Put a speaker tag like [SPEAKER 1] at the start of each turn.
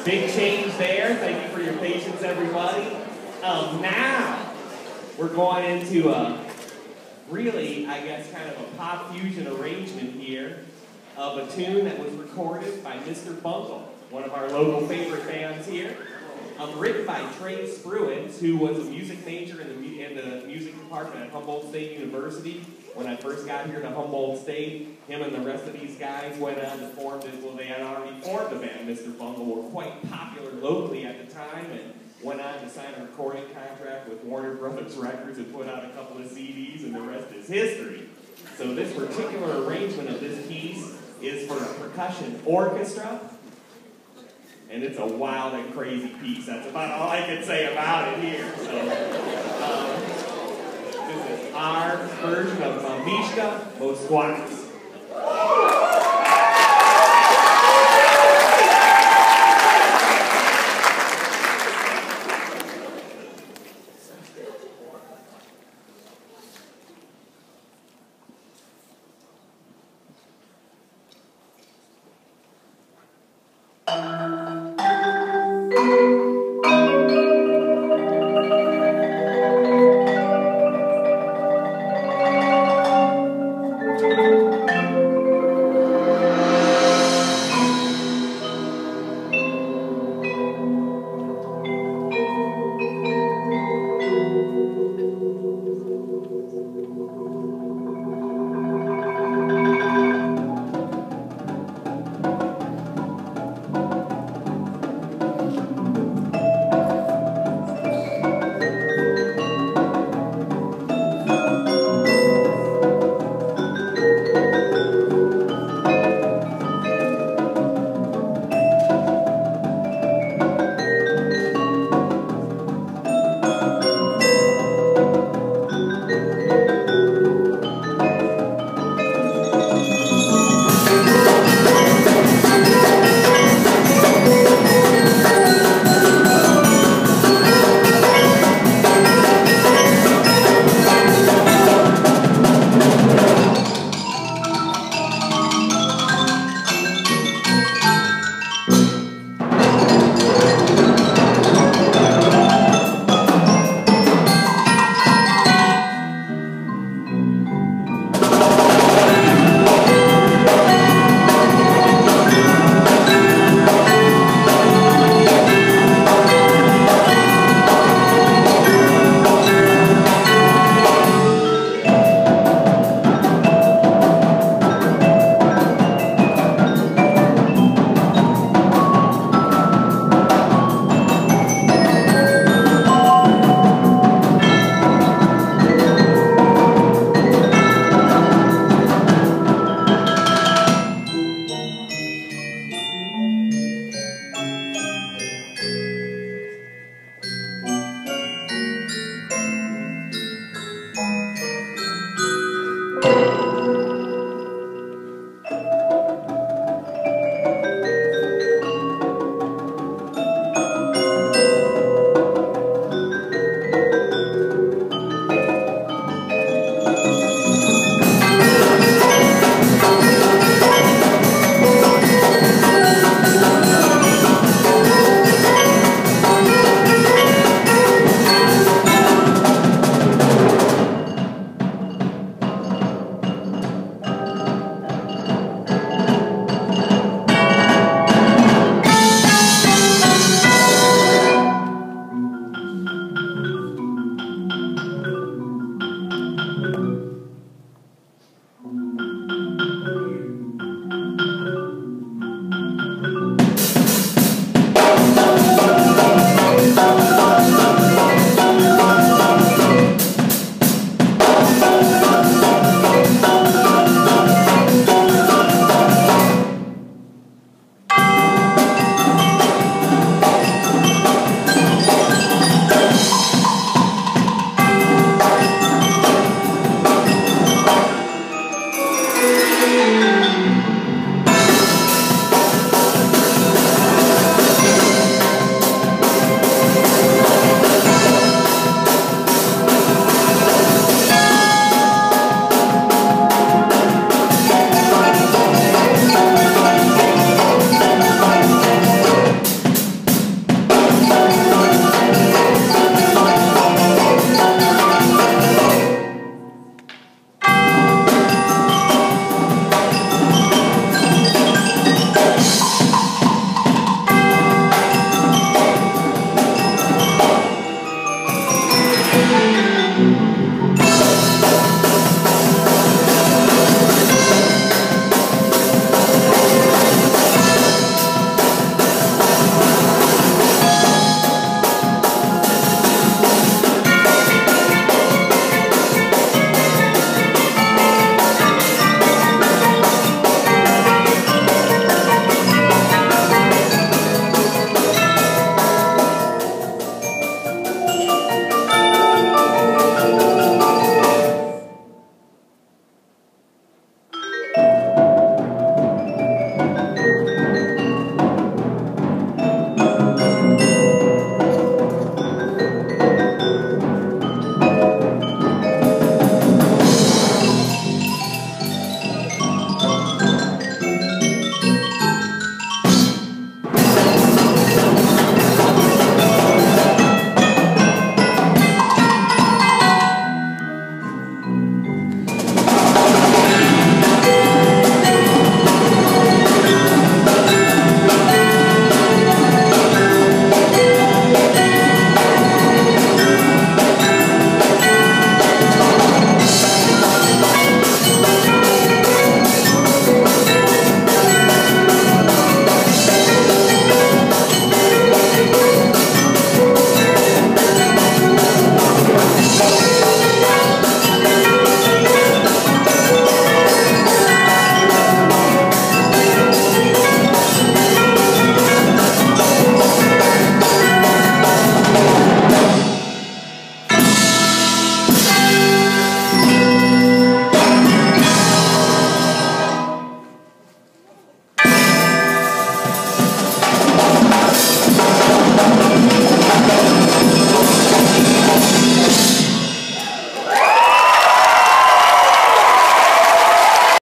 [SPEAKER 1] Big change there. Thank you for your patience, everybody. Now, we're going into a really, I guess, kind of a pop fusion arrangement here of a tune that was recorded by Mr. Bungle, one of our local favorite bands here. Written by Trey Spruance, who was a music major in the music department at Humboldt State University. When I first got here to Humboldt State, him and the rest of these guys went on to form this, well, they had already formed the band, Mr. Bungle, were quite popular locally at the time, and went on to sign a recording contract with Warner Brothers Records and put out a couple of CDs, and the rest is history. So this particular arrangement of this piece is for a percussion orchestra, and it's a wild and crazy piece. That's about all I can say about it here. So, this is our version of Mishka Mosquats.